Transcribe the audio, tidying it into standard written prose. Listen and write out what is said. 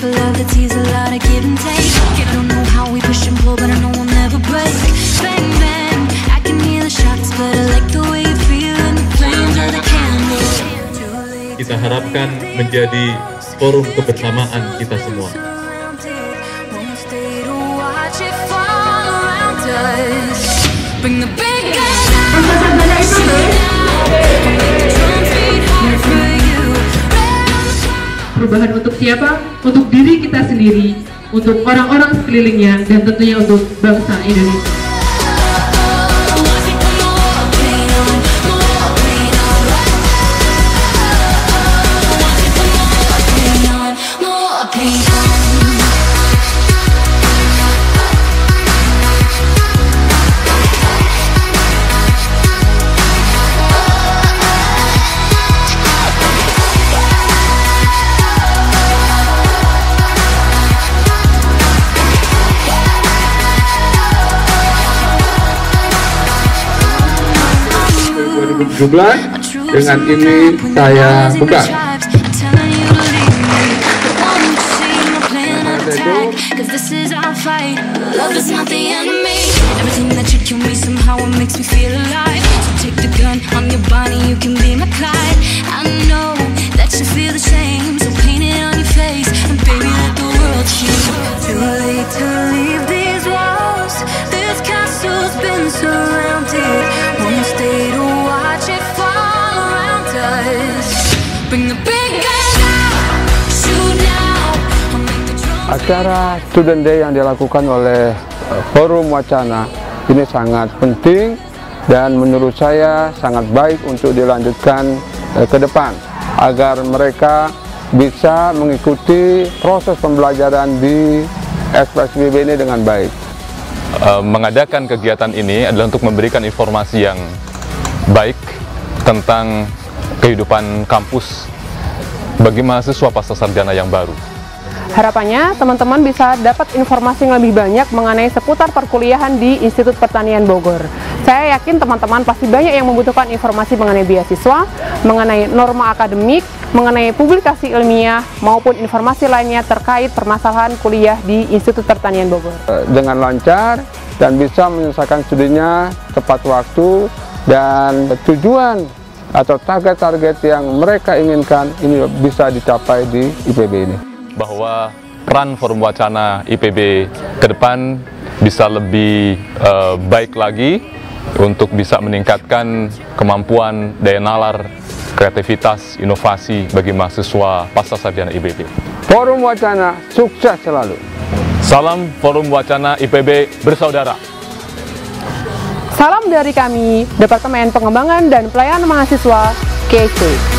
a love that's easy, a lot of give and take. I don't know how we push and pull, but I know we'll never break. Bang, bang, I can hear the shots, but I like the way you feel and the flames are the candles. Kita harapkan menjadi forum kebersamaan kita semua. Perubahan untuk siapa? Untuk diri kita sendiri, untuk orang-orang sekelilingnya, dan tentunya untuk bangsa Indonesia. Dengan ini saya buka. Acara Student Day yang dilakukan oleh Forum Wacana ini sangat penting dan menurut saya sangat baik untuk dilanjutkan ke depan agar mereka bisa mengikuti proses pembelajaran di SPSBB ini dengan baik. Mengadakan kegiatan ini adalah untuk memberikan informasi yang baik tentang kehidupan kampus bagi mahasiswa pasca sarjana yang baru. Harapannya teman-teman bisa dapat informasi yang lebih banyak mengenai seputar perkuliahan di Institut Pertanian Bogor. Saya yakin teman-teman pasti banyak yang membutuhkan informasi mengenai beasiswa, mengenai norma akademik, mengenai publikasi ilmiah, maupun informasi lainnya terkait permasalahan kuliah di Institut Pertanian Bogor. Dengan lancar dan bisa menyelesaikan studinya tepat waktu dan tujuan atau target-target yang mereka inginkan ini bisa dicapai di IPB ini. Bahwa peran Forum Wacana IPB ke depan bisa lebih baik lagi untuk bisa meningkatkan kemampuan daya nalar, kreativitas, inovasi bagi mahasiswa pasca sarjana IPB. Forum Wacana sukses selalu. Salam Forum Wacana IPB bersaudara. Salam dari kami, Departemen Pengembangan dan Pelayanan Mahasiswa KC.